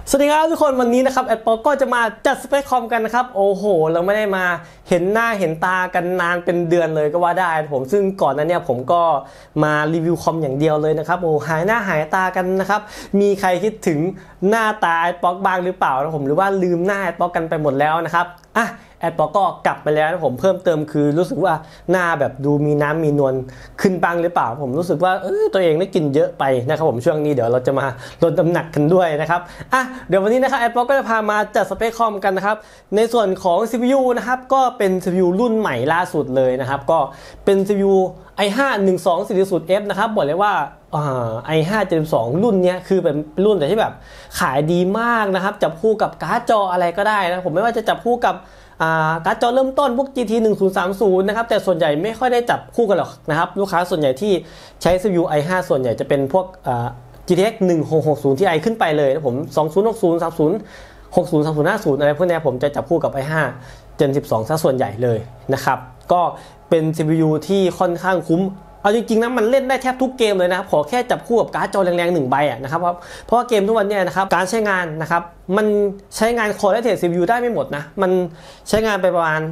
สวัสดีครับทุกคนวันนี้นะครับแอดปอก็จะมาจัดสเปคคอมกันนะครับโอ้โหเราไม่ได้มาเห็นหน้าเห็นตากันนานเป็นเดือนเลยก็ว่าได้ผมซึ่งก่อนนั้นเนี่ยผมก็มารีวิวคอมอย่างเดียวเลยนะครับโอ้หายหน้าหายตากันนะครับมีใครคิดถึงหน้าตาแอดปอบ้างหรือเปล่านะผมหรือว่าลืมหน้าแอดปอกันไปหมดแล้วนะครับแอดปอก็กลับไปแล้วนะผมเพิ่มเติมคือรู้สึกว่าหน้าแบบดูมีน้ำมีนวลขึ้นบ้างหรือเปล่าผมรู้สึกว่าตัวเองได้กินเยอะไปนะครับผมช่วงนี้เดี๋ยวเราจะมาลดน้ำหนักกันด้วยนะครับเดี๋ยววันนี้นะครับแอดปอก็จะพามาจัดสเปคคอมกันนะครับในส่วนของ CPU นะครับก็เป็น CPU รุ่นใหม่ล่าสุดเลยนะครับก็เป็น CPU i5 12400F นะครับบอกเลยว่าi5 Gen 2รุ่นนี้คือเป็นรุ่นแต่ที่แบบขายดีมากนะครับจับคู่กับการ์ดจออะไรก็ได้นะผมไม่ว่าจะจับคู่กับการ์ดจอเริ่มต้นพวก GT 1030นะครับแต่ส่วนใหญ่ไม่ค่อยได้จับคู่กันหรอกนะครับลูกค้าส่วนใหญ่ที่ใช้ CPU i5 ส่วนใหญ่จะเป็นพวกGTX 1660 Ti ขึ้นไปเลยนะผม2060 30 60 3050อะไรพวกนี้ผมจะจับคู่กับ i5 Gen 12ซะส่วนใหญ่เลยนะครับก็เป็น CPU ที่ค่อนข้างคุ้มเอาจริงๆนะมันเล่นได้แทบทุกเกมเลยนะครับขอแค่จับคู่กับการ์ดจอแรงๆ1ใบนะครับเพราะว่าเกมทุกวันนี้นะครับการใช้งานนะครับมันใช้งาน Core Related CPU ได้ไม่หมดนะมันใช้งานไปประมาณ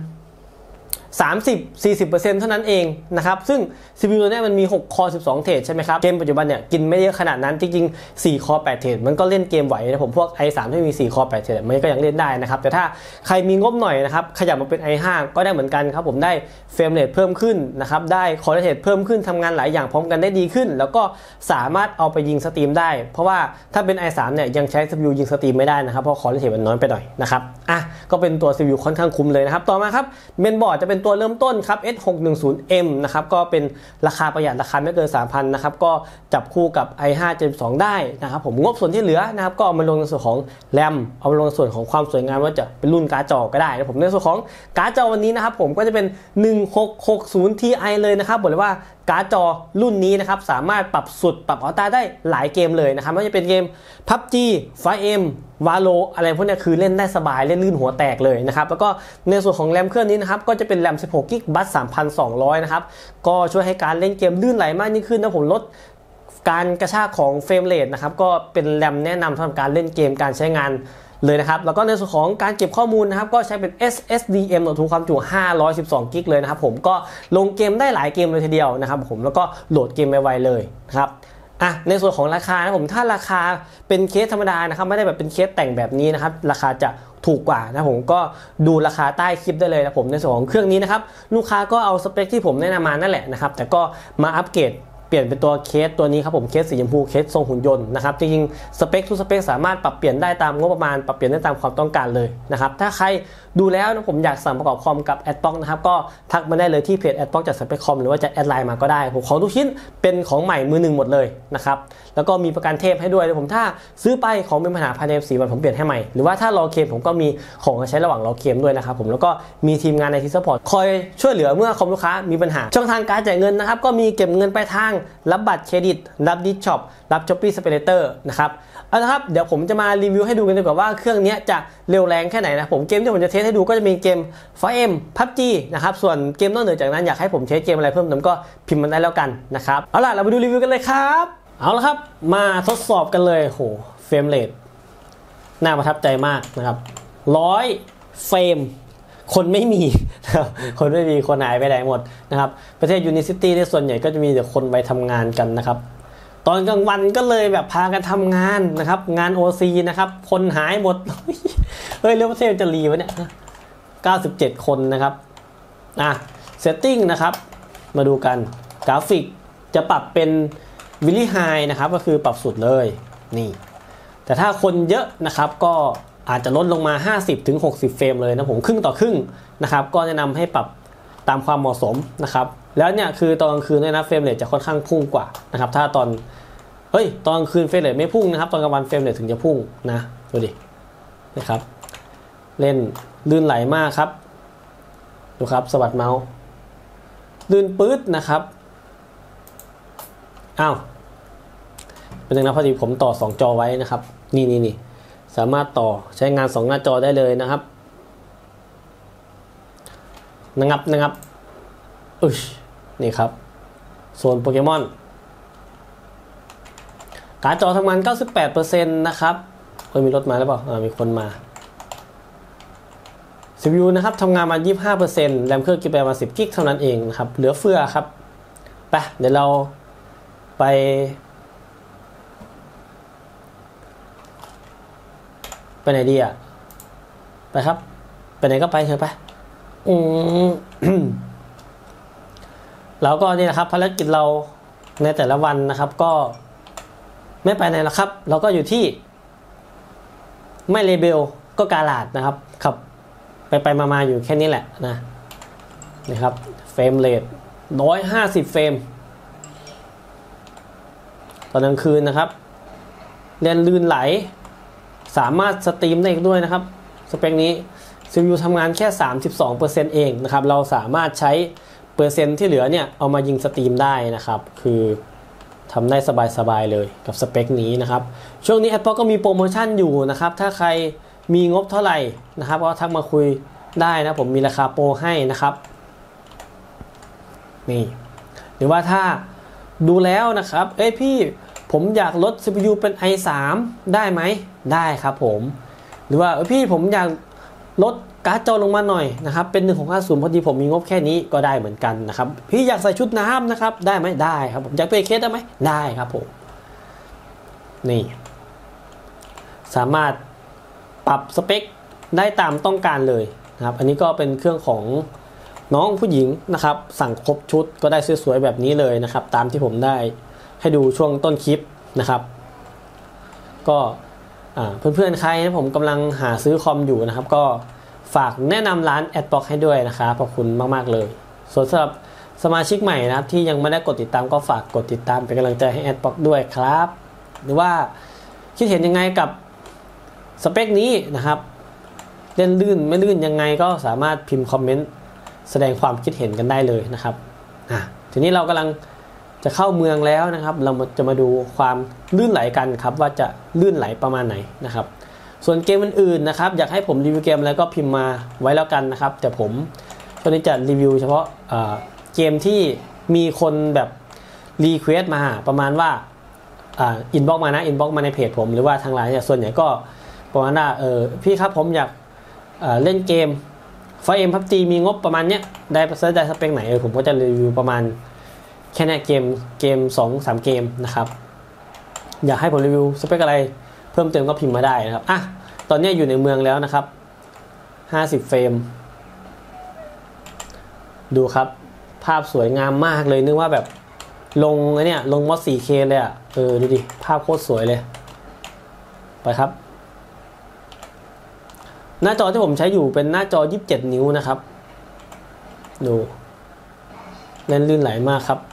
30-40% เท่านั้นเองนะครับซึ่ง CPU ตัวนี้มันมี6 Core 12 เทรดใช่ไหมครับเกมปัจจุบันเนี่ยกินไม่เยอะขนาดนั้นจริงๆ4 Core 8 เทรดมันก็เล่นเกมไหวนะผมพวก i3 ที่มี4 Core 8 เทรดมันก็ยังเล่นได้นะครับแต่ถ้าใครมีงบหน่อยนะครับขยับมาเป็น i5 ก็ได้เหมือนกันครับผมได้เฟรมเรทเพิ่มขึ้นนะครับได้ Core Rate เพิ่มขึ้นทำงานหลายอย่างพร้อมกันได้ดีขึ้นแล้วก็สามารถเอาไปยิงสตรีมได้เพราะว่าถ้าเป็น i3 เนี่ยยังใช้ CPU ยิงสตรีมไม่ได้นะครับเพราะ Core Rate มันน้อยไปหน่อยนะครับก็เป็นตัว CPU ค่อนข้างคุ้มเลยนะครับต่อมาครับเมนบอร์ดจะเป็นตัวเริ่มต้นครับ S610M นะครับก็เป็นราคาประหยัดราคาไม่เกิน 3,000 นะครับก็จับคู่กับ i5 Gen 2 ได้นะครับผมงบส่วนที่เหลือนะครับก็เอามาลงในส่วนของ RAM เอามาลงในส่วนของความสวยงามว่าจะเป็นรุ่นการ์ดจอก็ได้นะผมในส่วนของการ์ดจอวันนี้นะครับผมก็จะเป็น1660 Ti เลยนะครับบอกเลยว่าการ์ดจอรุ่นนี้นะครับสามารถปรับสุดปรับอัลตร้าได้หลายเกมเลยนะครับไม่ว่าจะเป็นเกม PUBG Fire Valo อะไรพวกนี้คือเล่นได้สบายเล่นลื่นหัวแตกเลยนะครับแล้วก็ในส่วนของแรมเครื่องนี้นะครับก็จะเป็นแรม16 GB บัส 3,200 นะครับก็ช่วยให้การเล่นเกมลื่นไหลมากยิ่งขึ้นนะผมลดการกระชากของเฟรมเรทนะครับก็เป็นแรมแนะนำสำหรับการเล่นเกมการใช้งานเลยนะครับแล้วก็ในส่วนของการเก็บข้อมูลนะครับก็ใช้เป็น SSD M.2 ความจุ512 GB เลยนะครับผมก็ลงเกมได้หลายเกมเลยทีเดียวนะครับผมแล้วก็โหลดเกมไวๆเลยนะครับในส่วนของราคานะผมถ้าราคาเป็นเคสธรรมดานะครับไม่ได้แบบเป็นเคสแต่งแบบนี้นะครับราคาจะถูกกว่านะผมก็ดูราคาใต้คลิปได้เลยนะผมในส่วนของเครื่องนี้นะครับลูกค้าก็เอาสเปคที่ผมแนะนำมานั่นแหละนะครับแต่ก็มาอัปเกรดเปลี่ยนเป็นตัวเคสตัวนี้ครับผมเคสสีชมพูเคสทรงหุ่นยนต์นะครับจริงๆสเปคทุกสเปคสามารถปรับเปลี่ยนได้ตามงบประมาณปรับเปลี่ยนได้ตามความต้องการเลยนะครับถ้าใครดูแล้วนะผมอยากสั่งประกอบคอมกับ AdBlock นะครับก็ทักมาได้เลยที่เพจ AdBlock จัดสเปคคอมหรือว่าจะแอดไลน์มาก็ได้ผมของทุกชิ้นเป็นของใหม่มือหนึ่งหมดเลยนะครับแล้วก็มีประกันเทพให้ด้วยผมถ้าซื้อไปของเป็นปัญหาภายใน4 วันผมเปลี่ยนให้ใหม่หรือว่าถ้ารอเคลมผมก็มีของใช้ระหว่างรอเคลมด้วยนะครับผมแล้วก็มีทีมงานIT Support คอยช่วยเหลือเมื่อคอมลูกค้ามีปัญหาช่องทางการจ่ายเงินนะครับก็มีเก็บเงินปลายทางรับบัตรเครดิตรับดิสช็อปรับ Shopee Spaylater นะครับเอาละครับเดี๋ยวผมจะมารีวิวให้ดูกันดีกว่าว่าเครื่องนี้จะเร็วแรงแค่ไหนนะผมเกมที่ผมจะเทสให้ดูก็จะมีเกม Fire PUBG นะครับส่วนเกมนอกเหนือจากนั้นอยากให้ผมเทสเกมอะไรเพิ่มเติมก็พิมพ์มาได้แล้วกันนะครับเอาล่ะเราไปดูรีวิวกันเลยครับเอาละครับมาทดสอบกันเลยโหเฟรมเรทน่าประทับใจมากนะครับ100เฟรมคนไม่มีคนไม่มีคนหายไปไหนหมดนะครับประเทศยูนิซิตี้ในส่วนใหญ่ก็จะมีแต่คนไปทำงานกันนะครับตอนกลางวันก็เลยแบบพากันทำงานนะครับงาน OC นะครับคนหายหมดเฮ้ยเรื่องประเทศจะรีวะเนี่ย97 คนนะครับเซตติ้งนะครับมาดูกันกราฟิกจะปรับเป็นวิลลี่ไฮนะครับก็คือปรับสุดเลยนี่แต่ถ้าคนเยอะนะครับก็อาจจะลดลงมา 50-60 เฟรมเลยนะผมครึ่งต่อครึ่งนะครับก็แนะนำให้ปรับตามความเหมาะสมนะครับแล้วเนี่ยคือตอนกลางคืนเนี่ยนะเฟรมเรทจะค่อนข้างพุ่งกว่านะครับถ้าตอนกลางคืนเฟรมเรทไม่พุ่งนะครับตอนกลางวันเฟรมเรทถึงจะพุ่งนะดูดินะครับเล่นลื่นไหลมากครับดูครับสะบัดเมาส์ลื่นปื๊ดนะครับเป็นยังไงพอดีผมต่อ2จอไว้นะครับนี่สามารถต่อใช้งาน2หน้าจอได้เลยนะครับนะครับนี่ครับโซนโปเกมอนการ์ดจอทำงาน 98% นะครับมีรถมาหรือเปล่ามีคนมา CPU นะครับทำงานมา 25% แรมเครื่องกินไปประมาณ10 กิกเท่านั้นเองนะครับเหลือเฟือครับไปเดี๋ยวเราไปไหนดีอ่ะไปครับไปไหนก็ไปเถอะไปแล้วก็นี่นะครับภารกิจเราในแต่ละวันนะครับก็ไม่ไปไหนหรอกครับเราก็อยู่ที่ไม่เลเบลก็กาลาดนะครับขับไปมาอยู่แค่นี้แหละนะครับเฟรมเรท150เฟรมตอนกลางคืนนะครับเล่นลื่นไหลสามารถสตรีมได้อีกด้วยนะครับสเปคนี้ CPU ทำงานแค่ 32% เองนะครับเราสามารถใช้เปอร์เซ็นต์ที่เหลือเนี่ยเอามายิงสตรีมได้นะครับคือทำได้สบายๆเลยกับสเปคนี้นะครับช่วงนี้ Apple ก็มีโปรโมชั่นอยู่นะครับถ้าใครมีงบเท่าไหร่นะครับก็ทักมาคุยได้นะผมมีราคาโปรให้นะครับนี่หรือว่าถ้าดูแล้วนะครับพี่ผมอยากลด CPU เป็น i3 ได้ไหมได้ครับผมหรือว่าพี่ผมอยากลดการ์ดจอลงมาหน่อยนะครับเป็น1650พอดีผมมีงบแค่นี้ก็ได้เหมือนกันนะครับพี่อยากใส่ชุดน้ำนะครับได้ไหมได้ครับผมอยากเปย์เคสได้ไหมได้ครับผมนี่สามารถปรับสเปคได้ตามต้องการเลยนะครับอันนี้ก็เป็นเครื่องของน้องผู้หญิงนะครับสั่งครบชุดก็ได้สวยๆแบบนี้เลยนะครับตามที่ผมได้ให้ดูช่วงต้นคลิปนะครับก็เพื่อนๆใครนะผมกำลังหาซื้อคอมอยู่นะครับก็ฝากแนะนำร้าน Adblock ให้ด้วยนะครับขอบคุณมากๆเลยส่วนสำหรับสมาชิกใหม่นะครับที่ยังไม่ได้กดติดตามก็ฝากกดติดตามเป็นกำลังใจให้ Adblock ด้วยครับหรือว่าคิดเห็นยังไงกับสเปคนี้นะครับเล่นลื่นไม่ลื่นยังไงก็สามารถพิมพ์คอมเมนต์แสดงความคิดเห็นกันได้เลยนะครับทีนี้เรากำลังจะเข้าเมืองแล้วนะครับเราจะมาดูความลื่นไหลกันครับว่าจะลื่นไหลประมาณไหนนะครับส่วนเกมอื่นๆนะครับอยากให้ผมรีวิวเกมอะไรก็พิมพ์มาไว้แล้วกันนะครับแต่ผมช่วงนี้จะรีวิวเฉพาะเกมที่มีคนแบบรีเควสมาประมาณว่าอินบ็อกมานะอินบ็อกมาในเพจผมหรือว่าทางไลน์เนี่ยส่วนใหญ่ก็ประมาณว่าพี่ครับผมอยากเล่นเกมไฟเอ็มพับจีมีงบประมาณเนี้ยได้สเปคไหนผมก็จะรีวิวประมาณแค่นี้เกม 2-3 เกมนะครับอยากให้ผมรีวิวสเปคอะไรเพิ่มเติมก็พิมพ์มาได้นะครับตอนนี้อยู่ในเมืองแล้วนะครับ50เฟรมดูครับภาพสวยงามมากเลยนึกว่าแบบลงมอด 4K เลยดูดิภาพโคตรสวยเลยไปครับหน้าจอที่ผมใช้อยู่เป็นหน้าจอ27 นิ้วนะครับดูเล่นลื่นไหลมากครับ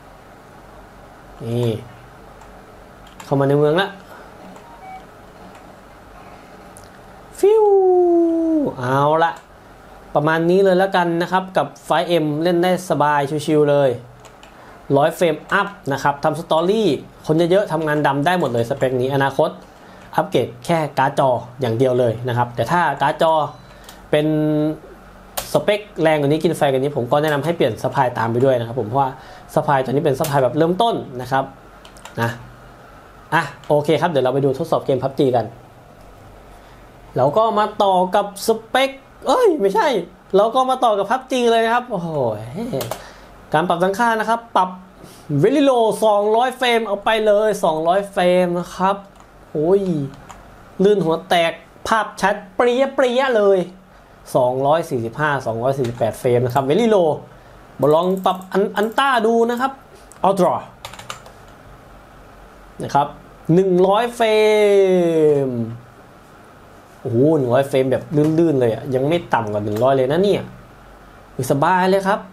นี่เข้ามาในเมืองละฟิวเอาละประมาณนี้เลยแล้วกันนะครับกับไฟ M เล่นได้สบายชิวๆเลย100เฟรมอัพนะครับทำสตอรี่คนเยอะๆทำงานดำได้หมดเลยสเปคนี้อนาคตอัปเกรดแค่การ์ดจออย่างเดียวเลยนะครับแต่ถ้าการ์ดจอเป็นสเปคแรงกว่านี้กินไฟกว่านี้ผมก็แนะนำให้เปลี่ยนสปายตามไปด้วยนะครับผมเพราะว่าสปายตัวนี้เป็นสปายแบบเริ่มต้นนะครับโอเคครับเดี๋ยวเราไปดูทดสอบเกม PUBG กันเราก็มาต่อกับสเปคไม่ใช่เราก็มาต่อกับ PUBG เลยนะครับโอ้โหการปรับตั้งค่านะครับปรับ Very Low 200เฟรมเอาไปเลย200เฟรมนะครับโอ้ยลื่นหัวแตกภาพชัดเปรี้ยเลย245 248เฟรมนะครับ Very Low มาลองปรับอันต้าดูนะครับ Ultra นะครับ100เฟรมโอ้โห100เฟรมแบบลื่นๆเลยยังไม่ต่ำกว่า100เลยนะเนี่ยสบายเลยครับ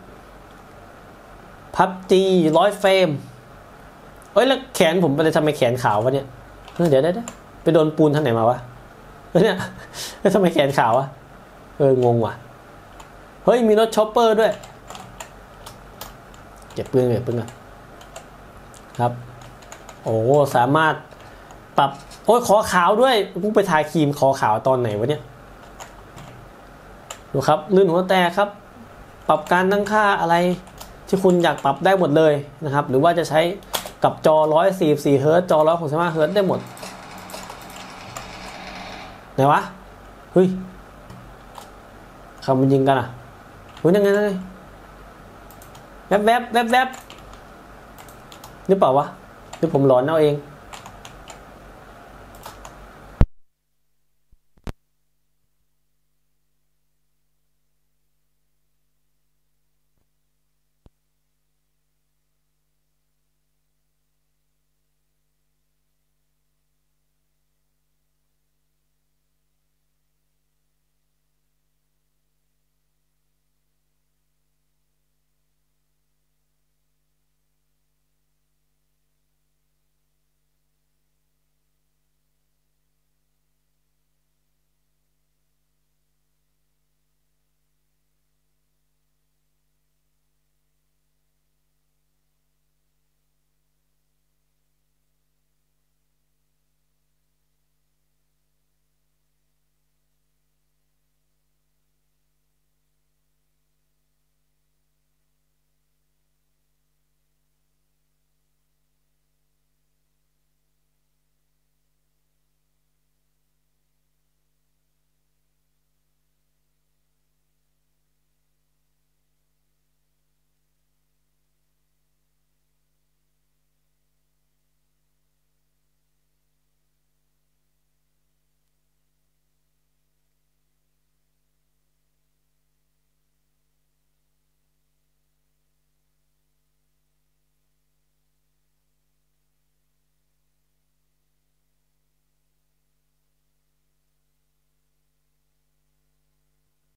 PUBG 100เฟรมแล้วแขนผมไปทำไมแขนขาววะเนี่ยเดี๋ยวไปโดนปูนทางไหนมาวะเนี่ยทำไมแขนขาววะงงว่ะเฮ้ยมีรถช็อปเปอร์ด้วยเก็บปืนก่อนครับโอ้สามารถปรับขอขาวด้วยกูไปทาครีมขอขาวตอนไหนวะเนี่ยดูครับลื่นหัวแตกครับปรับการตั้งค่าอะไรที่คุณอยากปรับได้หมดเลยนะครับหรือว่าจะใช้กับจอ144 Hz จอ165 Hz ได้หมดไหนวะเฮ้ยคำมันยิงกันอ่ะเฮ้ยยังไงนั่นเลยแวบหรือเปล่าวะหรือผมหลอนเอาเอง